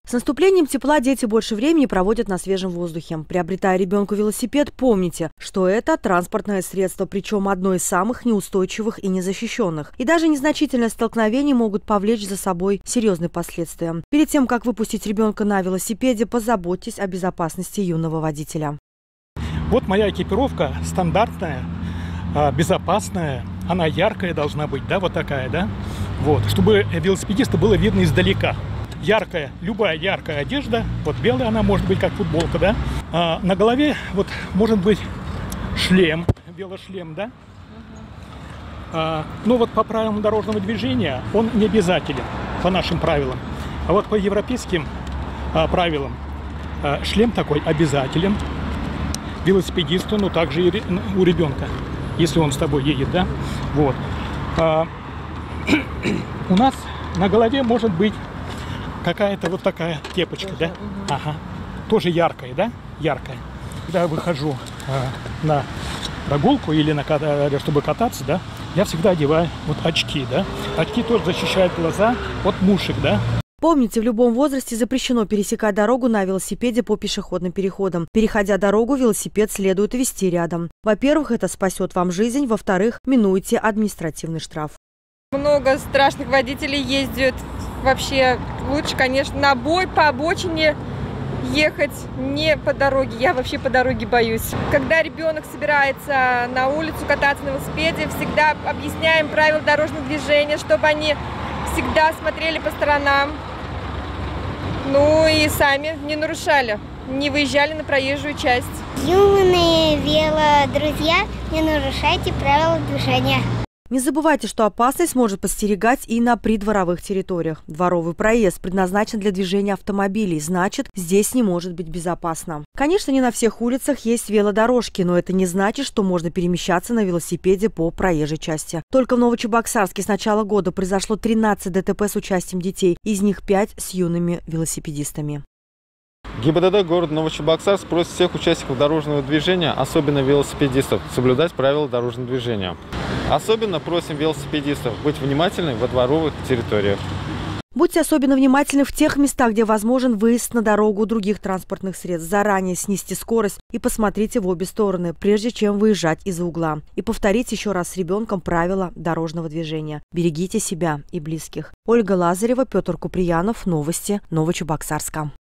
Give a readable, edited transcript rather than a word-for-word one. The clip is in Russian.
С наступлением тепла дети больше времени проводят на свежем воздухе. Приобретая ребенку велосипед, помните, что это транспортное средство, причем одно из самых неустойчивых и незащищенных. И даже незначительные столкновения могут повлечь за собой серьезные последствия. Перед тем, как выпустить ребенка на велосипеде, позаботьтесь о безопасности юного водителя. Вот моя экипировка стандартная, безопасная, она яркая должна быть, да, вот такая, да, вот, чтобы велосипедиста было видно издалека. Яркая, любая яркая одежда, вот белая она может быть как футболка, да, на голове вот может быть шлем, велошлем, да, но вот по правилам дорожного движения он не обязателен, по нашим правилам, а вот по европейским правилам шлем такой обязателен велосипедисту, но также и у ребенка, если он с тобой едет, да, вот. У нас на голове может быть какая-то вот такая кепочка, да, ага, тоже яркая, да, яркая. Когда я выхожу на прогулку или чтобы кататься, да, я всегда одеваю вот очки, да, очки тоже защищают глаза от мушек, да. Помните, в любом возрасте запрещено пересекать дорогу на велосипеде по пешеходным переходам. Переходя дорогу, велосипед следует вести рядом. Во-первых, это спасет вам жизнь. Во-вторых, минуйте административный штраф. Много страшных водителей ездят. Вообще лучше, конечно, по обочине ехать, не по дороге. Я вообще по дороге боюсь. Когда ребенок собирается на улицу кататься на велосипеде, всегда объясняем правила дорожного движения, чтобы они всегда смотрели по сторонам. Ну и сами не нарушали, не выезжали на проезжую часть. Юные велодрузья, не нарушайте правила движения. Не забывайте, что опасность может подстерегать и на придворовых территориях. Дворовый проезд предназначен для движения автомобилей, значит, здесь не может быть безопасно. Конечно, не на всех улицах есть велодорожки, но это не значит, что можно перемещаться на велосипеде по проезжей части. Только в Новочебоксарске с начала года произошло 13 ДТП с участием детей, из них 5 с юными велосипедистами. ГИБДД города Новочебоксарск просит всех участников дорожного движения, особенно велосипедистов, соблюдать правила дорожного движения. Особенно просим велосипедистов быть внимательными во дворовых территориях. Будьте особенно внимательны в тех местах, где возможен выезд на дорогу других транспортных средств. Заранее снизьте скорость и посмотрите в обе стороны, прежде чем выезжать из-за угла. И повторите еще раз с ребенком правила дорожного движения. Берегите себя и близких. Ольга Лазарева, Петр Куприянов. Новости Новочебоксарска.